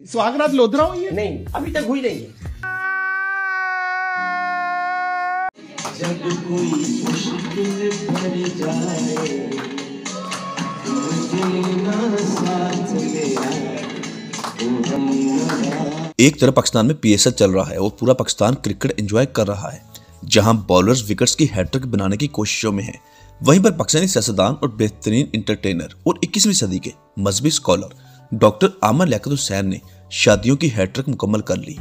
सुहागरात लोधरा हुई है? नहीं, अभी तक हुई नहीं है। जब कोई मुश्किल पड़ जाए, एक तरफ पाकिस्तान में पीएसएल चल रहा है और पूरा पाकिस्तान क्रिकेट एंजॉय कर रहा है, जहां बॉलर्स विकेट्स की हैट्रिक बनाने की कोशिशों में हैं। वहीं पर पाकिस्तानी सियासतदान और बेहतरीन एंटरटेनर और 21वीं सदी के मजहबी स्कॉलर डॉक्टर आमिर लियाकत हुसैन ने शादियों की हैट्रिक मुकम्मल कर ली।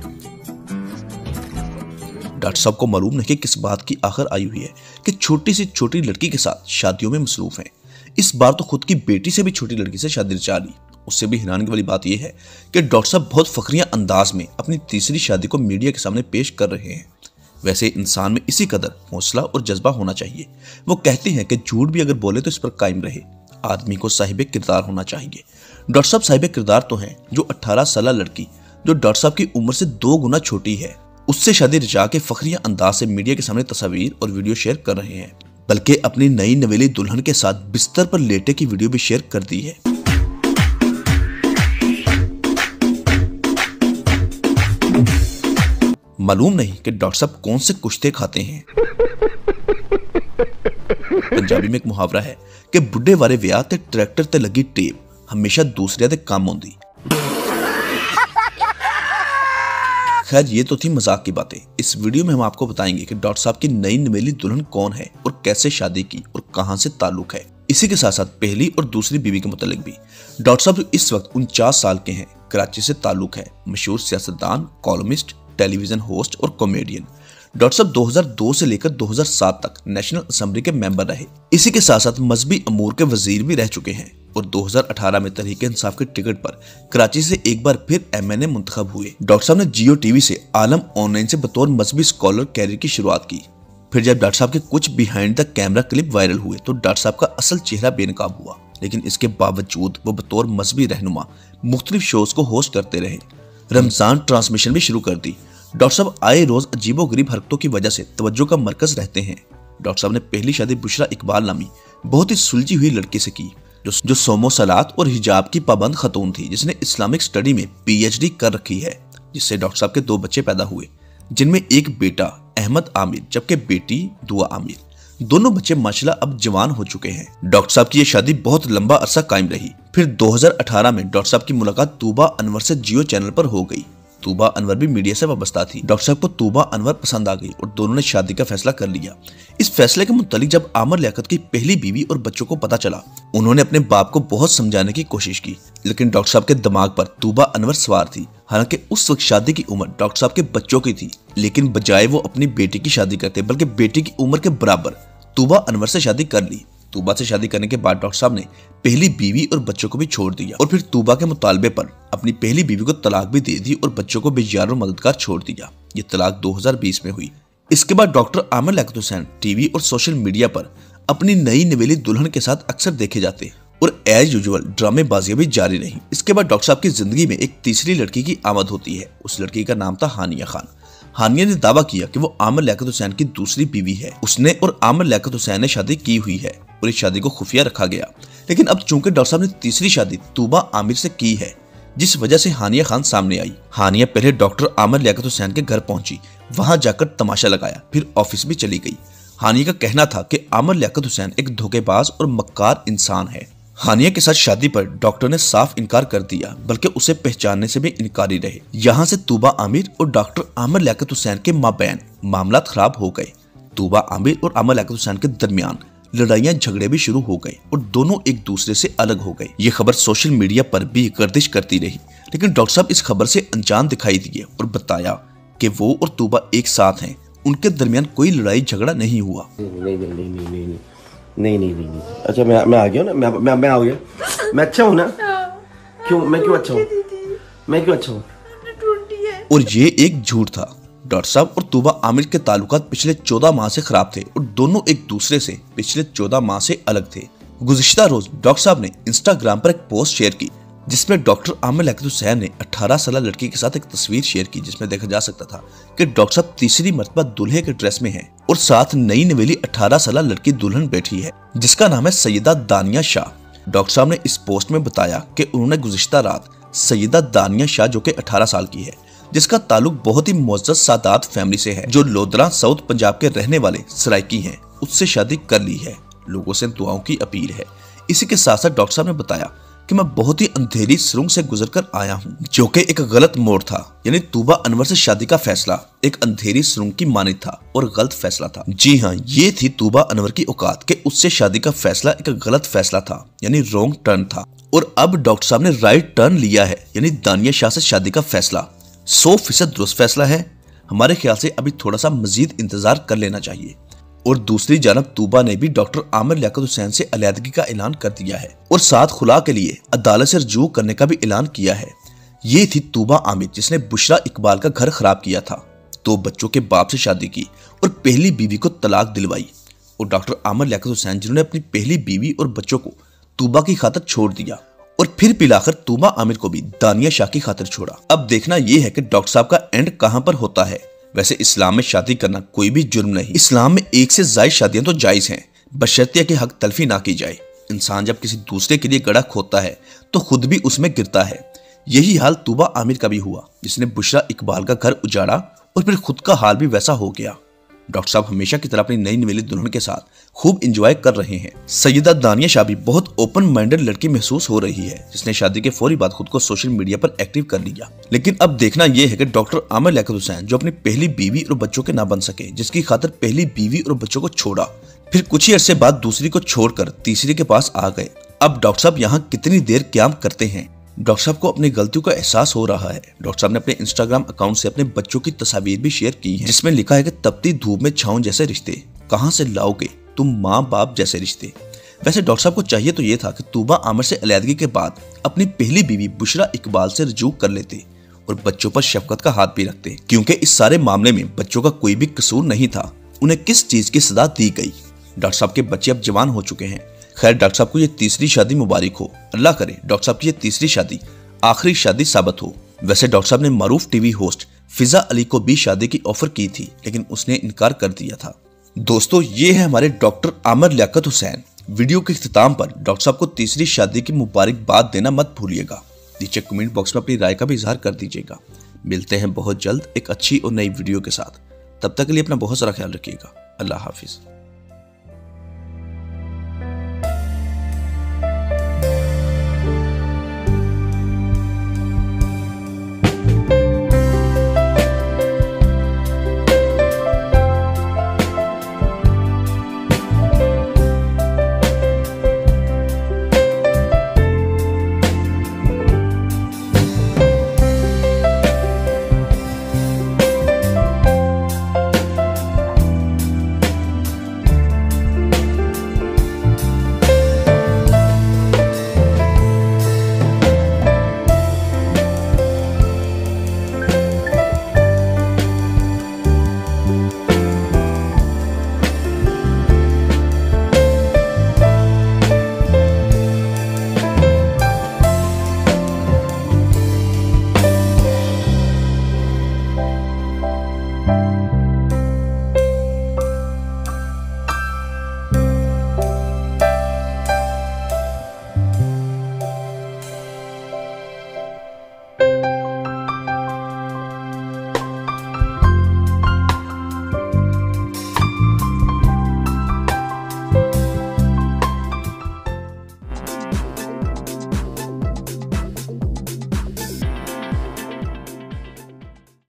डॉक्टर साहब को मालूम नहीं कि किस बात की आखिर आई हुई है कि छोटी सी छोटी लड़की के साथ शादियों में मसरूफ हैं। इस बार तो खुद की बेटी से भी छोटी लड़की से शादी रचा ली। उससे भी हैरानी वाली बात यह है कि डॉक्टर साहब बहुत फखरिया अंदाज में अपनी तीसरी शादी को मीडिया के सामने पेश कर रहे हैं। वैसे इंसान में इसी कदर हौसला और जज्बा होना चाहिए। वो कहते हैं कि झूठ भी अगर बोले तो इस पर कायम रहे। आदमी को साहिब किरदार होना चाहिए। डॉक्टर साहब साहिब किरदार तो हैं, जो 18 साल लड़की जो डॉक्टर साहब की उम्र से 2 गुना छोटी है, उससे शादी रचा के फखरिया अंदाज से मीडिया के सामने तस्वीर और वीडियो शेयर कर रहे हैं। बल्कि अपनी नई नवेली दुल्हन के साथ बिस्तर पर लेटे की वीडियो भी शेयर कर दी है। मालूम नहीं कि डॉक्टर साहब कौन से कुश्ते खाते हैं। पंजाबी में एक मुहावरा है कि बुढ़े वाले व्याह ते ट्रैक्टर ते लगी टेप हमेशा दूसरे दे काम आउंदी। खैर, ये तो थी मजाक की बातें। इस वीडियो में हम आपको बताएंगे कि डॉक्टर साहब की नई नवेली दुल्हन कौन है और कैसे शादी की और कहां से ताल्लुक है। इसी के साथ साथ पहली और दूसरी बीवी के मुतालिक भी। डॉक्टर साहब इस वक्त 49 साल के हैं, कराची से ताल्लुक है, मशहूर सियासतदान, कॉलमिस्ट, टेलीविजन होस्ट और कॉमेडियन। डॉक्टर साहब 2002 से लेकर 2007 तक नेशनल असेंबली के मेंबर रहे। इसी के साथ साथ मजहबी अमूर के वजीर भी रह चुके हैं और 2018 में तहरीक इंसाफ के टिकट पर कराची से एक बार फिर MNA मुंतखब हुए। डॉक्टर साहब ने जियो टीवी से आलम ऑनलाइन से बतौर मजहबी स्कॉलर कैरियर की शुरुआत की। फिर जब डॉक्टर साहब के कुछ behind the camera clip viral हुए तो डॉक्टर साहब का असल चेहरा बेनकाब हुआ, लेकिन इसके बावजूद वो बतौर मजहबी रहनुमा मुख्तलिफ शोज को होस्ट करते रहे। रमजान ट्रांसमिशन भी शुरू कर दी। डॉक्टर साहब आए रोज अजीबोगरीब हरकतों की वजह से तवज्जो का मरकज रहते हैं। डॉक्टर साहब ने पहली शादी बुशरा इकबाल नामी बहुत ही सुलझी हुई लड़की से की, जो सोमो सलात और हिजाब की पाबंद खतून थी, जिसने इस्लामिक स्टडी में PhD कर रखी है, जिससे डॉक्टर साहब के 2 बच्चे पैदा हुए, जिनमें एक बेटा अहमद आमिर जबकि बेटी दुआ आमिर। दोनों बच्चे माशाल्लाह अब जवान हो चुके हैं। डॉक्टर साहब की यह शादी बहुत लंबा अरसा कायम रही। फिर 2018 में डॉक्टर साहब की मुलाकात तूबा अनवर से जियो चैनल पर हो गई। तूबा अनवर भी मीडिया से वाबस्ता थी। डॉक्टर साहब को तूबा अनवर पसंद आ गई और दोनों ने शादी का फैसला कर लिया। इस फैसले के मुतालिक जब आमिर लियाकत की पहली बीवी और बच्चों को पता चला, उन्होंने अपने बाप को बहुत समझाने की कोशिश की, लेकिन डॉक्टर साहब के दिमाग पर तूबा अनवर सवार थी। हालांकि उस वक्त शादी की उम्र डॉक्टर साहब के बच्चों की थी, लेकिन बजाय वो अपनी बेटी की शादी करते बल्कि बेटी की उम्र के बराबर तूबा अनवर से शादी कर ली। तूबा से शादी करने के बाद डॉक्टर साहब ने पहली बीवी और बच्चों को भी छोड़ दिया और फिर तूबा के मुतालबे पर अपनी पहली बीवी को तलाक भी दे दी और बच्चों को बेजार और मददगार छोड़ दिया। ये तलाक 2020 में हुई। इसके बाद डॉक्टर आमिर लियाकत हुसैन टीवी और सोशल मीडिया पर अपनी नई नवेली दुल्हन के साथ अक्सर देखे जाते और एज यूजुअल ड्रामेबाजियां भी जारी रही। इसके बाद डॉक्टर साहब की जिंदगी में एक तीसरी लड़की की आमद होती है। उस लड़की का नाम था हानिया खान। हानिया ने दावा किया कि वो आमिर लियाकत हुसैन की दूसरी बीवी है। उसने और आमिर लियाकत हुसैन ने शादी की हुई है और इस शादी को खुफिया रखा गया। लेकिन अब चूंकि डॉक्टर साहब ने तीसरी शादी तूबा आमिर से की है, जिस वजह से हानिया खान सामने आई। हानिया पहले डॉक्टर आमिर लियाकत हुसैन के घर पहुंची, वहां जाकर तमाशा लगाया, फिर ऑफिस भी चली गई। हानिया का कहना था कि आमिर लियाकत हुसैन एक धोखेबाज और मक्कार इंसान है। हानिया के साथ शादी पर डॉक्टर ने साफ इनकार कर दिया, बल्कि उसे पहचानने से भी इनकारी रहे। यहाँ से तूबा आमिर और डॉक्टर आमिर लियाकत हुसैन के माबैन मामला खराब हो गए। तूबा आमिर और आमिर लियाकत हुसैन के दरमियान लड़ाइयां झगड़े भी शुरू हो गए और दोनों एक दूसरे से अलग हो गए। ये खबर सोशल मीडिया पर भी गर्दिश करती रही, लेकिन डॉक्टर साहब इस खबर से अनजान दिखाई दिए और बताया कि वो और तूबा एक साथ हैं, उनके दरमियान कोई लड़ाई झगड़ा नहीं हुआ। नहीं। अच्छा, मैं आ गया ना, मैं आ गया। मैं अच्छा हूँ ना? मैं क्यों अच्छा हूँ? और ये एक झूठ था। डॉक्टर साहब और तूबा आमिर के ताल्लुकात पिछले 14 माह से खराब थे और दोनों एक दूसरे से पिछले 14 माह से अलग थे। गुज़िश्ता रोज डॉक्टर साहब ने इंस्टाग्राम पर एक पोस्ट शेयर की, जिसमें डॉक्टर आमिर लियाकत हुसैन ने 18 साल लड़की के साथ एक तस्वीर शेयर की, जिसमें देखा जा सकता था कि डॉक्टर साहब तीसरी मर्तबा दूल्हे के ड्रेस में हैं और साथ नई नवेली 18 साल लड़की दुल्हन बैठी है, जिसका नाम है सैयदा दानिया शाह। डॉक्टर साहब ने इस पोस्ट में बताया कि उन्होंने गुज़िश्ता रात सैयदा दानिया शाह जो कि 18 साल की है, जिसका ताल्लुक बहुत ही मुअज़्ज़ज़ सादात फैमिली से है, जो लोधरा साउथ पंजाब के रहने वाले सराइकी हैं। उससे शादी कर ली है। लोगों से दुआओं की अपील है। इसी के साथ साथ डॉक्टर साहब ने बताया कि मैं बहुत ही अंधेरी सुरंग से गुजरकर आया हूँ, जो कि एक गलत मोड़ था। यानी तूबा अनवर से शादी का फैसला एक अंधेरी सुरंग की मानित था और गलत फैसला था। जी हाँ, ये थी तूबा अनवर की औकात कि उससे शादी का फैसला एक गलत फैसला था, यानी रॉन्ग टर्न था। और अब डॉक्टर साहब ने राइट टर्न लिया है, यानी दानिया शाह से शादी का फैसला 100% दुरुस्त फैसला है। हमारे ख्याल से अभी थोड़ा सा मजीद इंतजार कर लेना चाहिए। और दूसरी जानब तूबा ने भी डॉक्टर आमिर लियाकत हुसैन से अलैदगी का ऐलान कर दिया है और साथ खुला के लिए अदालत से रजू करने का भी ऐलान किया है। ये थी तूबा आमिर, जिसने बुशरा इकबाल का घर खराब किया था, 2 बच्चों के बाप से शादी की और पहली बीवी को तलाक दिलवाई। और डॉक्टर आमिर लियाकत हुसैन, जिन्होंने अपनी पहली बीवी और बच्चों को तूबा की खातिर छोड़ दिया और फिर पिलाकर तूबा आमिर को भी दानिया शाह की खातिर छोड़ा। अब देखना यह है कि डॉक्टर साहब का एंड कहां पर होता है। वैसे इस्लाम में शादी करना कोई भी जुर्म नहीं। इस्लाम में 1 से ज़ायद शादियां तो जायज हैं, बशर्ते कि हक तलफी ना की जाए। इंसान जब किसी दूसरे के लिए गड़ा खोदता है तो खुद भी उसमें गिरता है। यही हाल तूबा आमिर का भी हुआ, जिसने बुशरा इकबाल का घर उजाड़ा और फिर खुद का हाल भी वैसा हो गया। डॉक्टर साहब हमेशा की तरह अपनी नई नवेली दुल्हन के साथ खूब एंजॉय कर रहे हैं। सैयदा दानिया शाह भी बहुत ओपन माइंडेड लड़की महसूस हो रही है, जिसने शादी के फौरी बाद खुद को सोशल मीडिया पर एक्टिव कर लिया। लेकिन अब देखना यह है कि डॉक्टर आमिर लियाकत हुसैन, जो अपनी पहली बीवी और बच्चों के ना बन सके, जिसकी खातिर पहली बीवी और बच्चों को छोड़ा, फिर कुछ ही अरसे बाद दूसरी को छोड़कर तीसरी के पास आ गए। अब डॉक्टर साहब यहाँ कितनी देर क्याम करते हैं। डॉक्टर साहब को अपनी गलतियों का एहसास हो रहा है। डॉक्टर साहब ने अपने इंस्टाग्राम अकाउंट से अपने बच्चों की तस्वीर भी शेयर की है, जिसमें लिखा है कि तपती धूप में छांव जैसे रिश्ते कहां से लाओगे तुम माँ बाप जैसे रिश्ते। वैसे डॉक्टर साहब को चाहिए तो ये था कि तूबा आमिर से अलैदगी के बाद अपनी पहली बीवी बुशरा इकबाल से रजू कर लेते और बच्चों पर शफकत का हाथ भी रखते, क्योंकि इस सारे मामले में बच्चों का कोई भी कसूर नहीं था। उन्हें किस चीज की सजा दी गई। डॉक्टर साहब के बच्चे अब जवान हो चुके हैं। खैर, डॉक्टर साहब को ये तीसरी शादी मुबारक हो। अल्लाह करे डॉक्टर साहब की ये तीसरी शादी आखिरी शादी साबित हो। वैसे डॉक्टर साहब ने मारूफ टीवी होस्ट फिजा अली को भी शादी की ऑफर की थी, लेकिन उसने इनकार कर दिया था। दोस्तों, ये है हमारे डॉक्टर आमिर लियाकत हुसैन। वीडियो के इख्तिताम पर डॉक्टर साहब को तीसरी शादी की मुबारकबाद देना मत भूलिएगा। नीचे कमेंट बॉक्स में अपनी राय का भी इजहार कर दीजिएगा। मिलते हैं बहुत जल्द एक अच्छी और नई वीडियो के साथ। तब तक के लिए अपना बहुत सारा ख्याल रखिएगा। अल्लाह हाफिज।